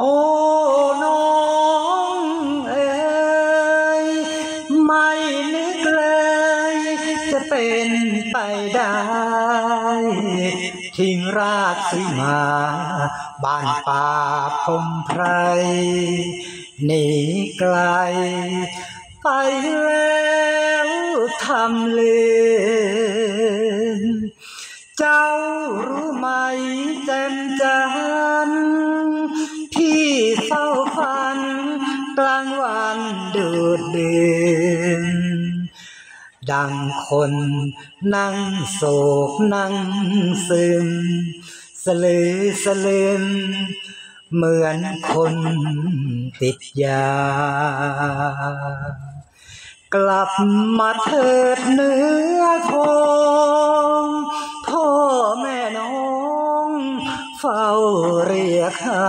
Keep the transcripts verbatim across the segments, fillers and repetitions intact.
โอ้น้องเอ๋ยไม่นึกเลยจะเป็นไปได้ทิ้งรากสีมาบ้านป่าพงไพรหนีไกลไปแล้วทำเลือนเจ้ารู้ไหมแจ่มจันทร์พี่เฝ้าฝันกลางวันดูดดื่นดังคนนั่งโศกนั่งซึมสลือสลืมเหมือนคนติดยากลับมาเถิดเนื้อทองพ่อแม่น้องเฝ้าเรียกหา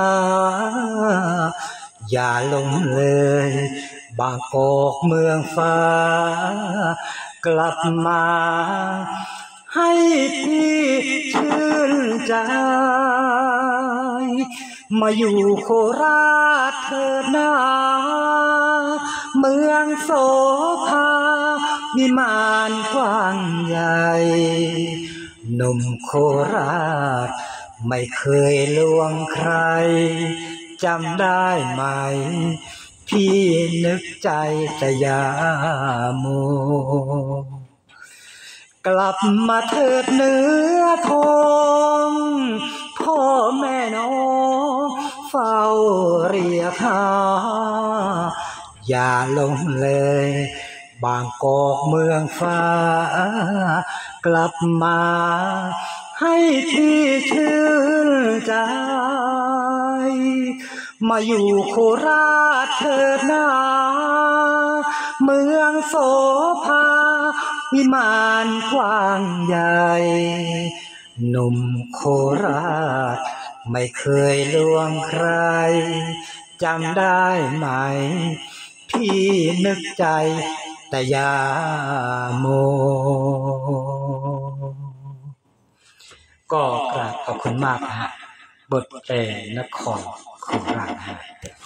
อย่าลงเลยบางกอกเมืองฟ้ากลับมาให้พี่ชื่นใจมาอยู่โคราชเถิดนาเมืองโสภาวิมานกว้างใหญ่หนุ่มโคราชไม่เคยลวงใครจำได้ไหมพี่นึกใจแต่ยาโมกลับมาเถิดเนื้อทองพ่อแม่น้องเฝ้าเรียกหาอย่าลงเลยบางกอกเมืองฟ้ากลับมาให้ที่ชื่นใจมาอยู่โคราชเถิดนาเมืองโสภาวิมานกว้างใหญ่หนุ่มโคราชไม่เคยลวงใครจำได้ไหมพี่นึกใจแต่ยาโมก็กราบขอบคุณมากนะฮะบทเพลงนครโคราช